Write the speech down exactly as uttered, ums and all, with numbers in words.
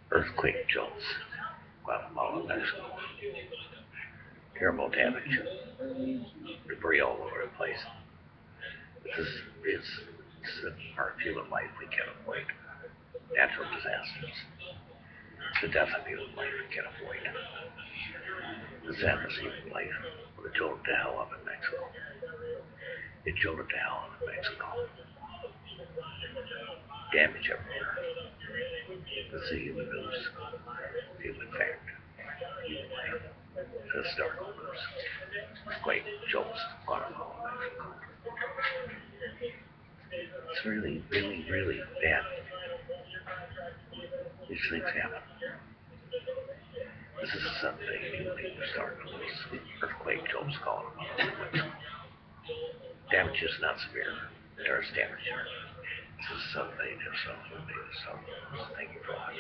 Earthquake jolts, Guatemala, Mexico. Terrible damage, debris all over the place. This is, this is a part of human life we can't avoid. Natural disasters. It's the death of human life we can't avoid. The sadness of human life would have jolted the hell up in Mexico. It jolted the hell up in Mexico. Damage everywhere. This is a human news. Human fact. Human life. The historical news. Quite jolts, Guatemala, Mexico. It's really, really, really bad. These things happen. This is something human historical news. Earthquake jolts, Guatemala, Mexico. Damage is not severe. There is damage here. This is something if someone made this. Thank you for watching.